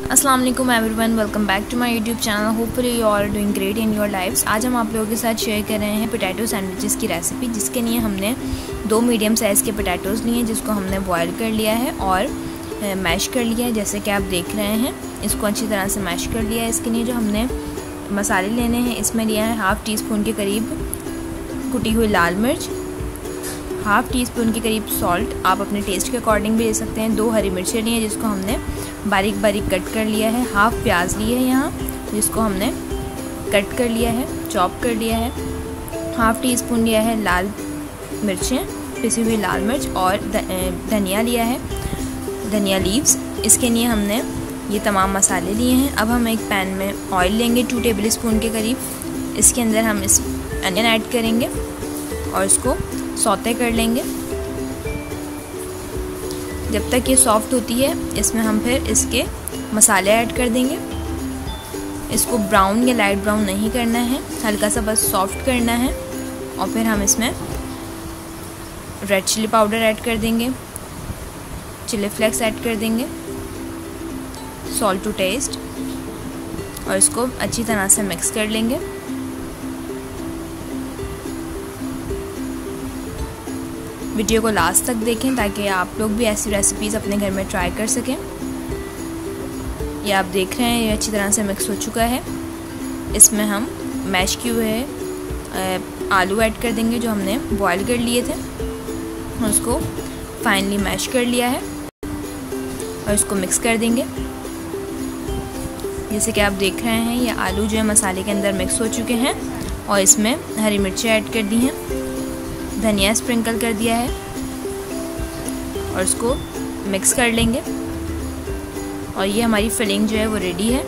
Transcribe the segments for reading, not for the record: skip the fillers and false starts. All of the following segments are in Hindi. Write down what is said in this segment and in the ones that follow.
अस्सलाम वालेकुम everyone, welcome back to my YouTube channel. Hopefully you are doing great in your lifes. आज हम आप लोगों के साथ शेयर कर रहे हैं पोटैटो सैंडविचेस की रेसिपी, जिसके लिए हमने 2 मीडियम साइज़ के पोटैटोज़ लिए हैं, जिसको हमने बॉयल कर लिया है और मैश कर लिया है। जैसे कि आप देख रहे हैं, इसको अच्छी तरह से मैश कर लिया है। इसके लिए जो हमने मसाले लेने हैं, इसमें लिया है ½ टीस्पून के करीब कुटी हुई लाल मिर्च, ½ टीस्पून के करीब सॉल्ट, आप अपने टेस्ट के अकॉर्डिंग भी ले सकते हैं। 2 हरी मिर्चें ली हैं, जिसको हमने बारीक बारीक कट कर लिया है। ½ प्याज लिए है यहाँ, जिसको हमने कट कर लिया है, चॉप कर लिया है। ½ टीस्पून लिया है लाल मिर्चें, पिसी हुई लाल मिर्च, और धनिया लिया है, धनिया लीव्स। इसके लिए हमने ये तमाम मसाले लिए हैं। अब हम एक पैन में ऑयल लेंगे 2 टेबल स्पून के करीब। इसके अंदर हम इस अनियन ऐड करेंगे और इसको सौते कर लेंगे जब तक ये सॉफ्ट होती है। इसमें हम फिर इसके मसाले ऐड कर देंगे। इसको ब्राउन या लाइट ब्राउन नहीं करना है, हल्का सा बस सॉफ्ट करना है। और फिर हम इसमें रेड चिली पाउडर ऐड कर देंगे, चिली फ्लेक्स ऐड कर देंगे, सॉल्ट टू टेस्ट, और इसको अच्छी तरह से मिक्स कर लेंगे। वीडियो को लास्ट तक देखें ताकि आप लोग भी ऐसी रेसिपीज़ अपने घर में ट्राई कर सकें। ये आप देख रहे हैं, ये अच्छी तरह से मिक्स हो चुका है। इसमें हम मैश किए हुए आलू ऐड कर देंगे, जो हमने बॉयल कर लिए थे, और उसको फाइनली मैश कर लिया है और इसको मिक्स कर देंगे। जैसे कि आप देख रहे हैं, ये आलू जो है मसाले के अंदर मिक्स हो चुके हैं, और इसमें हरी मिर्चें ऐड कर दी हैं, धनिया स्प्रिंकल कर दिया है, और इसको मिक्स कर लेंगे। और ये हमारी फिलिंग जो है वो रेडी है।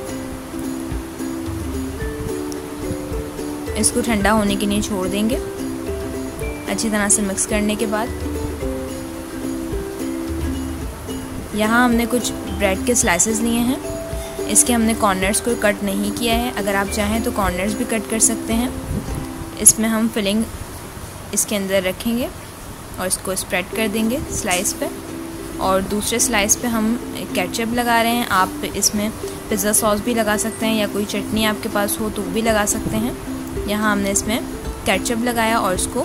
इसको ठंडा होने के लिए छोड़ देंगे। अच्छी तरह से मिक्स करने के बाद यहाँ हमने कुछ ब्रेड के स्लाइसेस लिए हैं। इसके हमने कॉर्नर्स को कट नहीं किया है, अगर आप चाहें तो कॉर्नर्स भी कट कर सकते हैं। इसमें हम फिलिंग इसके अंदर रखेंगे और इसको स्प्रेड कर देंगे स्लाइस पे, और दूसरे स्लाइस पे हम केचप लगा रहे हैं। आप इसमें पिज़्ज़ा सॉस भी लगा सकते हैं, या कोई चटनी आपके पास हो तो भी लगा सकते हैं। यहाँ हमने इसमें केचप लगाया और इसको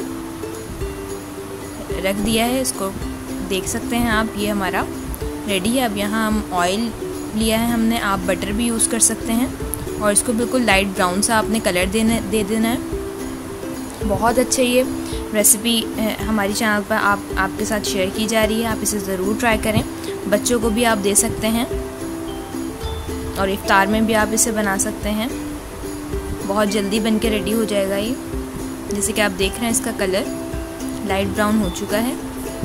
रख दिया है। इसको देख सकते हैं आप, ये हमारा रेडी है। अब यहाँ हम ऑयल लिया है हमने, आप बटर भी यूज़ कर सकते हैं, और इसको बिल्कुल लाइट ब्राउन सा आपने कलर दे देना है। बहुत अच्छे ये रेसिपी हमारी चैनल पर आपके साथ शेयर की जा रही है। आप इसे ज़रूर ट्राई करें, बच्चों को भी आप दे सकते हैं, और इफ्तार में भी आप इसे बना सकते हैं। बहुत जल्दी बन के रेडी हो जाएगा ये। जैसे कि आप देख रहे हैं, इसका कलर लाइट ब्राउन हो चुका है।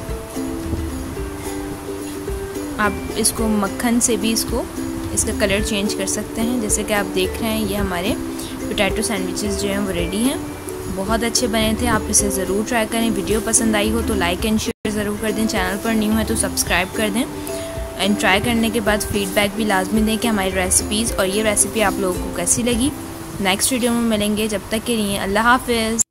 आप इसको मक्खन से भी इसका कलर चेंज कर सकते हैं। जैसे कि आप देख रहे हैं, ये हमारे पोटैटो सैंडविचेस जो हैं वो रेडी हैं। बहुत अच्छे बने थे, आप इसे ज़रूर ट्राई करें। वीडियो पसंद आई हो तो लाइक एंड शेयर ज़रूर कर दें। चैनल पर न्यू है तो सब्सक्राइब कर दें, एंड ट्राई करने के बाद फीडबैक भी लाजमी दें कि हमारी रेसिपीज़ और ये रेसिपी आप लोगों को कैसी लगी। नेक्स्ट वीडियो में मिलेंगे, जब तक के लिए अल्लाह हाफ़िज़।